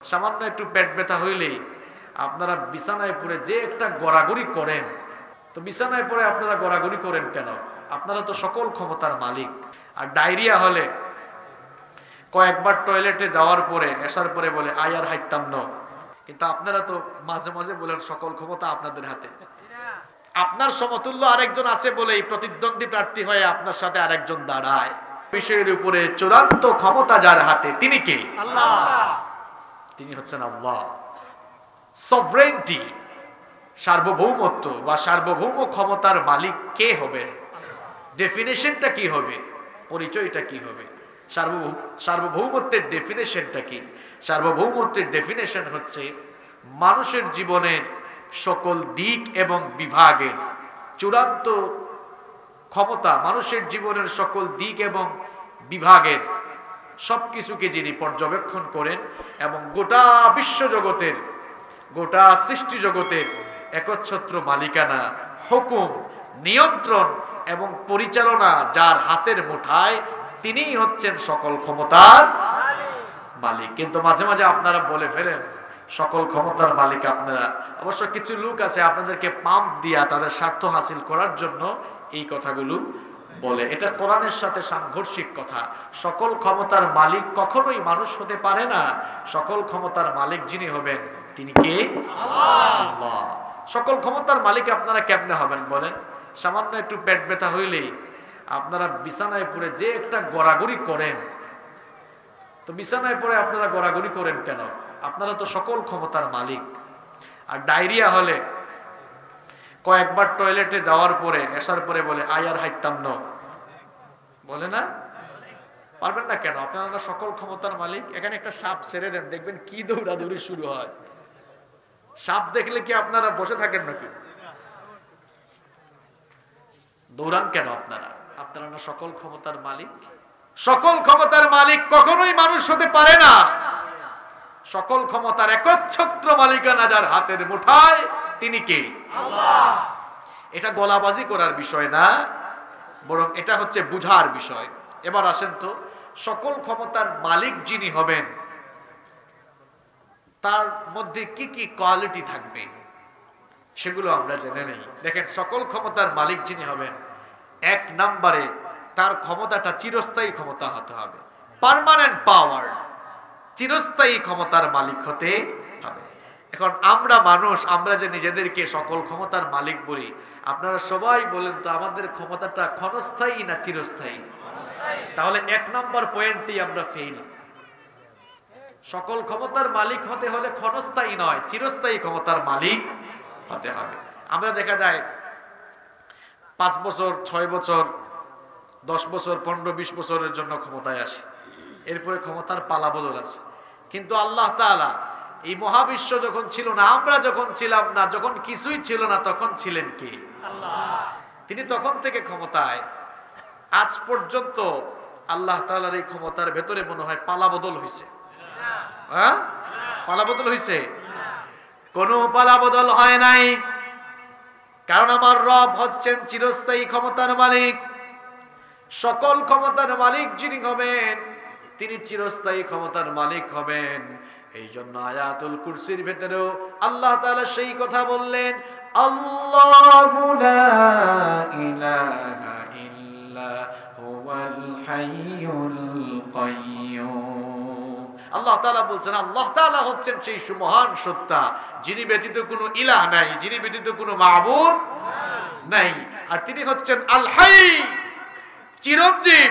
সামান্য একটু পেট ব্যথা হইলেই আপনারা বিছানায় পড়ে যে একটা গড়াগড়ি করেন, তো বিছানায় পড়ে আপনারা গড়াগড়ি করেন কেন? আপনারা তো সকল ক্ষমতার মালিক। আর ডায়রিয়া হলে কয়েকবার টয়লেটে যাওয়ার পরে আসার পরে বলে আই আর হাইতাম ন, কিন্তু আপনারা তো মাঝে মাঝে বলেন সকল ক্ষমতা আপনাদের হাতে। আপনার সমতুল্য আরেকজন আছে বলেই প্রতিদ্বন্দ্বী প্রার্থী হয়ে আপনার সাথে আরেকজন দাঁড়ায়। বিষয়ের উপরে চূড়ান্ত ক্ষমতা যার হাতে, তিনি কে? আল্লাহ। তিনি হচ্ছেন আল্লাহ। সভরেন্টি, সার্বভৌমত্ব বা সার্বভৌম ক্ষমতার মালিক কে হবে? ডেফিনেশনটা কি হবে? পরিচয়টা কি হবে? সার্বভৌমত্বের ডেফিনেশনটা কি? সার্বভৌমত্বের ডেফিনেশন হচ্ছে মানুষের জীবনের সকল দিক এবং বিভাগের চূড়ান্ত ক্ষমতা, মানুষের জীবনের সকল দিক এবং বিভাগের সবকিছুকে যিনি পর্যবেক্ষণ করেন এবং গোটা বিশ্বজগতের, গোটা সৃষ্টি জগতের একচ্ছত্র মালিকানা, হুকুম, নিয়ন্ত্রণ এবং পরিচালনা যার হাতের মুঠায়, তিনিই হচ্ছেন সকল ক্ষমতার মালিক। কিন্তু মাঝে মাঝে আপনারা বলে ফেলেন সকল ক্ষমতার মালিক আপনারা। অবশ্য কিছু লোক আছে আপনাদেরকে পাম্প দিয়া তাদের স্বার্থ হাসিল করার জন্য এই কথাগুলো বলে। এটা কোরআনের সাথে সাংঘর্ষিক কথা। সকল ক্ষমতার মালিক কখনোই মানুষ হতে পারে না। সকল ক্ষমতার মালিক যিনি হবেন তিনি কে? আল্লাহ। সকল ক্ষমতার মালিক আপনারা কেমনে হবেন বলেন? সামান্য একটু পেট ব্যথা হইলেই আপনারা বিছানায় পড়ে যে একটা গড়াগড়ি করেন, তো বিছানায় পড়ে আপনারা গড়াগড়ি করেন কেন? আপনারা তো সকল ক্ষমতার মালিক। আর ডায়রিয়া হলে কয়েকবার টয়লেটে যাওয়ার পরে আসার পরে বলে আই আর হাইতাম ন, বলে না? পারবেন না কেন? আপনারা সকল ক্ষমতার মালিক। এখানে একটা সাপ ছেড়ে দেন, দেখবেন কি দৌড়াদৌড়ি শুরু হয়। সাপ দেখলে কি আপনারা বসে থাকেন নাকি? দৌড়ান কেন আপনারা? আপনারা না সকল ক্ষমতার মালিক। সকল ক্ষমতার মালিক কখনোই মানুষ হতে পারে না। সকল ক্ষমতার একচ্ছত্র মালিকানা যার হাতের মুঠায়, তিনি কে? আল্লাহ। এটা গলাবাজি করার বিষয় না, বরং এটা হচ্ছে বুঝার বিষয়। এবার আসেন তো, সকল ক্ষমতার মালিক যিনি হবেন তার মধ্যে কি কি কোয়ালিটি থাকবে সেগুলো আমরা জেনে নেই। দেখেন, সকল ক্ষমতার মালিক যিনি হবেন, এক নম্বরে তার ক্ষমতাটা চিরস্থায়ী ক্ষমতা হতে হবে। পার্মানেন্ট পাওয়ার, চিরস্থায়ী ক্ষমতার মালিক হতে হবে। এখন আমরা মানুষ, আমরা যে নিজেদেরকে সকল ক্ষমতার মালিক বলি, আপনারা সবাই বলেন তো আমাদের ক্ষমতাটা ক্ষণস্থায়ী না চিরস্থায়ী? তাহলে এক নম্বর পয়েন্টই আমরা ফেল। সকল ক্ষমতার মালিক হতে হলে ক্ষণস্থায়ী নয়, চিরস্থায়ী ক্ষমতার মালিক হতে হবে। আমরা দেখা যায় 5 বছর, 6 বছর, 10 বছর, 15-20 বছরের জন্য ক্ষমতায় আসে, এরপরে ক্ষমতার পালাবদল আছে। কিন্তু আল্লাহ তাআলা এই মহাবিশ্ব যখন ছিল না, আমরা যখন ছিলাম না, যখন কিছুই ছিল না, তখন ছিলেন কে? আল্লাহ। তিনি তখন থেকে ক্ষমতায়। আজ পর্যন্ত আল্লাহ তাআলার এই ক্ষমতার ভেতরে মনে হয় পালাবদল হয়েছে। হ্যাঁ, পালাবদল হয়েছে? কোনো পালাবদল হয় নাই, কারণ আমার রব হচ্ছেন চিরস্থায়ী ক্ষমতার মালিক। সকল ক্ষমতার মালিক যিনি হবেন, তিনি চিরস্থায়ী ক্ষমতার মালিক হবেন। এই জন্য আয়াতুল কুরসির ভেতরেও আল্লাহ তাআলা সেই কথা বললেন, আল্লাহু লা ইলাহা ইল্লা হুয়াল হাইয়ুল কাইয়্যুম। আল্লাহ তাআলা বলছেন, আল্লাহ তাআলা হচ্ছেন সেই সুমহান সত্তা যিনি ব্যতীত কোনো ইলাহ নাই, যিনি ব্যতীত কোনো মাবুদ নাই। আর তিনি হচ্ছেন আল হাই, চিরঞ্জীব,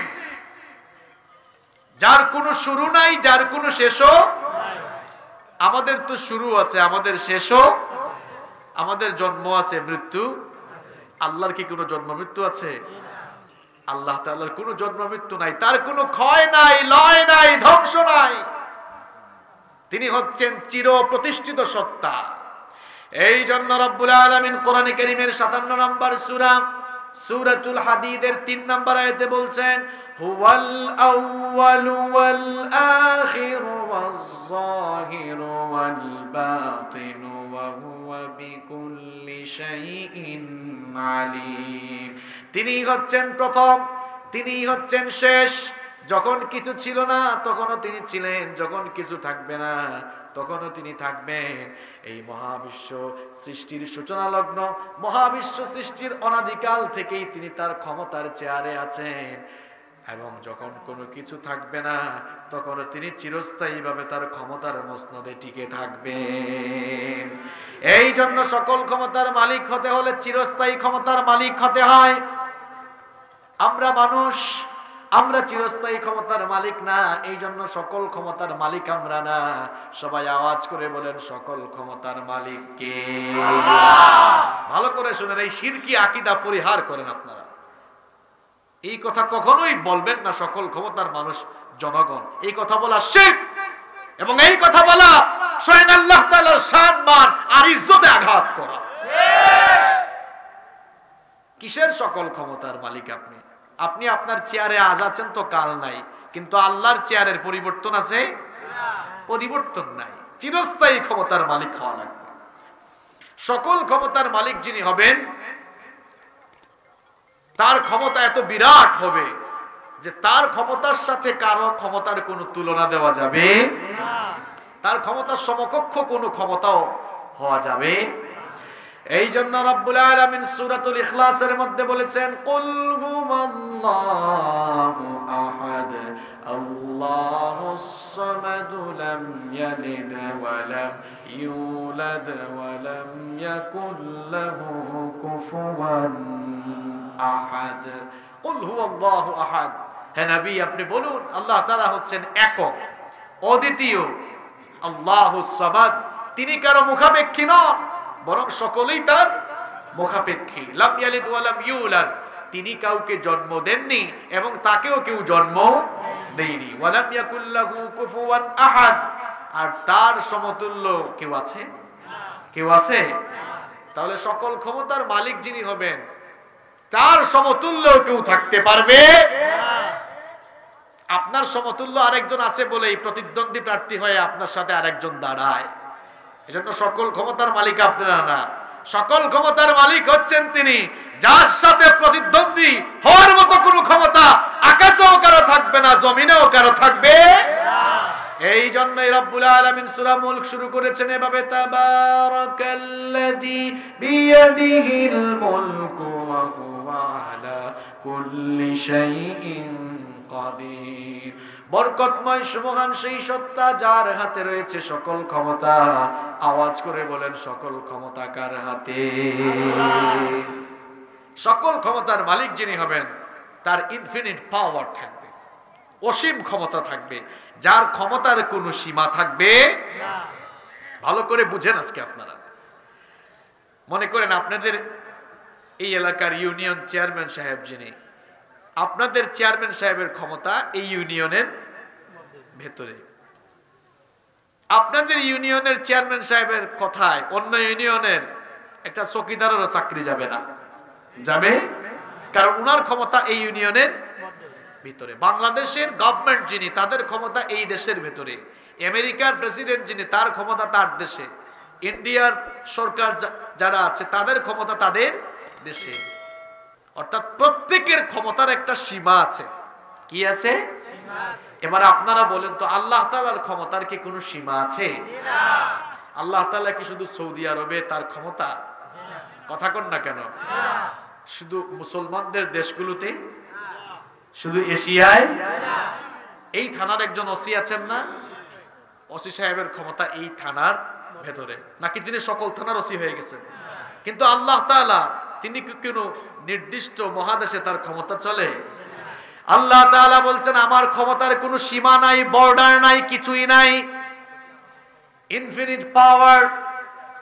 যার কোনো শুরু নাই, যার কোনো শেষও। আমাদের তো শুরু আছে, আমাদের শেষও, আমাদের জন্ম আছে, মৃত্যু। আল্লাহর কি কোনো জন্ম মৃত্যু আছে? আল্লাহ তাআলার কোনো জন্ম মৃত্যু নাই, তার কোনো ক্ষয় নাই, লয় নাই, ধ্বংস নাই। তিনি হচ্ছেন চির প্রতিষ্ঠিত সত্তা। এই জন্য রব্বুল আলামিন কোরআনে কারীমের 57 নম্বর সূরা সূরাতুল হাদীদের 3 নম্বর আয়াতে বলছেন, হুয়াল আউয়ালু ওয়াল আখিরু ওয়াজ যাহিরু ওয়াল বাতিনু ওয়া হুয়া বিকুল্লি শাইইন আলীম। তিনি হচ্ছেন প্রথম, তিনি হচ্ছেন শেষ, যখন কিছু ছিল না তখনও তিনি ছিলেন, যখন কিছু থাকবে না তখনও তিনি থাকবেন। এই মহাবিশ্ব সৃষ্টির সূচনা লগ্ন, মহাবিশ্ব সৃষ্টির অনাদিকাল থেকেই তিনি তার ক্ষমতার চেয়ারে আছেন, এবং যখন কোনো কিছু থাকবে না তখন তিনি চিরস্থায়ীভাবে তার ক্ষমতার মসনদে টিকে থাকবেন। এই জন্য সকল ক্ষমতার মালিক হতে হলে চিরস্থায়ী ক্ষমতার মালিক হতে হয়। আমরা মানুষ, আমরা চিরস্থায়ী ক্ষমতার মালিক না, এই জন্য সকল ক্ষমতার মালিক আমরা না। সবাই আওয়াজ করে বলেন, সকল ক্ষমতার মালিক কে? ভালো করে শুনেন, এই শিরকি আকীদা পরিহার করেন আপনারা। এই কথা কখনোই বলবেন না সকল ক্ষমতার মানুষ জনগণ, এই কথা বলা শিরক, এবং এই কথা বলা স্বয়ং আল্লাহ তাআলার সম্মান আর ইজ্জতে আঘাত করা। কিসের সকল ক্ষমতার মালিক আপনি? আপনি আপনার চেয়ারে আজ আছেন তো কাল নাই, কিন্তু আল্লাহর চেয়ারের পরিবর্তন আছে? পরিবর্তন নাই। চিরস্থায়ী ক্ষমতার মালিক হওয়া লাগবে। সকল ক্ষমতার মালিক যিনি হবেন তার ক্ষমতা এত বিরাট হবে যে তার ক্ষমতার সাথে কারো ক্ষমতার কোনো তুলনা দেওয়া যাবে না, তার ক্ষমতার সমকক্ষ কোনো ক্ষমতাও হওয়া যাবে। এই জন্য রব্বুল আলামিন সূরাতুল ইখলাসের মধ্যে বলেছেন, কুল হুয়াল্লাহু আহাদ আল্লাহুস সামাদ লাম ইয়ালিদ ওয়া লাম ইউলাদ ওয়া লাম ইয়াকুল লাহু কুফুয়ান আহাদ। কুল হুয়াল্লাহু আহাদ, হে নবী আপনি বলুন আল্লাহ তাআলা হচ্ছেন একক, অদ্বিতীয়। আল্লাহুস সামাদ, তিনি কারো মুখাপেক্ষী নন, বরং সকলেই তার মুখাপেক্ষী। লাম ইয়ালিদ ওয়া লাম ইউলাদ, তিনি কাউকে জন্ম দেননি এবং তাকেও কেউ জন্ম দেয়নি। ওয়া লাম ইয়াকুল লাহু কুফুয়ান আহাদ, আর তার সমতুল্য কেউ আছে? কেউ আছে? তাহলে সকল ক্ষমতার মালিক যিনি হবেন তার সমতুল্য কেউ থাকতে পারবে না। আপনার সমতুল্য আরেকজন আছে বলেই প্রতিদ্বন্দ্বী প্রার্থী হয়ে আপনার সাথে আরেকজন দাঁড়ায়। এজন্য সকল ক্ষমতার মালিক আপনারা না, সকল ক্ষমতার মালিক হচ্ছেন তিনি যার সাথে প্রতিদ্বন্দ্বী হওয়ার মতো কোনো ক্ষমতা আকাশেও কারো থাকবে না, জমিনেও কারো থাকবে না। এই জন্যই রব্বুল আলামিন সূরা মুলক শুরু করেছেন এভাবে, তাবারাকাল্লাযী বিয়াদিহিল মুলকু ওয়া হুয়া আলা কুল্লি শাইইন কাদির। বরকতময় সুমহান সেই সত্তা যার হাতে রয়েছে সকল ক্ষমতা। আওয়াজ করে বলেন, সকল ক্ষমতা কার হাতে? সকল ক্ষমতার মালিক যিনি হবেন তার ইনফিনিট পাওয়ার থাকবে, অসীম ক্ষমতা থাকবে, যার ক্ষমতার কোনো সীমা থাকবে না। ভালো করে বুঝেন আজকে আপনারা। মনে করেন আপনাদের এই এলাকার ইউনিয়ন চেয়ারম্যান সাহেব যিনি, আপনাদের চেয়ারম্যান সাহেবের ক্ষমতা এই ইউনিয়নের ভেতরে। আপনাদের ইউনিয়নের চেয়ারম্যান সাহেবের কথায় অন্য ইউনিয়নের একটা চৌকিদারেরও চাকরি যাবে না, যাবে? কারণ উনার ক্ষমতা এই ইউনিয়নের ভিতরে। বাংলাদেশের গভর্নমেন্ট যিনি, তাদের ক্ষমতা এই দেশের ভেতরে। আমেরিকার প্রেসিডেন্ট যিনি, তার ক্ষমতা তার দেশে। ইন্ডিয়ার সরকার যারা আছে তাদের ক্ষমতা তাদের দেশে। অর্থাৎ প্রত্যেকের ক্ষমতার একটা সীমা আছে। কি আছে? এবার আপনারা বলেন তো, আল্লাহ তাআলার ক্ষমতার কি কোনো সীমা আছে? আল্লাহ তাআলা কি শুধু সৌদি আরবে তার ক্ষমতা? কথা কন না কেন? শুধু মুসলমানদের দেশগুলোতে? শুধু এশিয়ায়? এই থানার একজন ওসি আছেন না, ওসি সাহেবের ক্ষমতা এই থানার ভেতরে, নাকি তিনি সকল থানার ওসি হয়ে গেছেন? কিন্তু আল্লাহ তাআলা তিনি কি কোনো নির্দিষ্ট মহাদেশে তার ক্ষমতা চলে? আল্লাহ তাআলা বলছেন, আমার ক্ষমতার কোনো সীমা নাই, বর্ডার নাই, কিছুই নাই। ইনফিনিট পাওয়ার,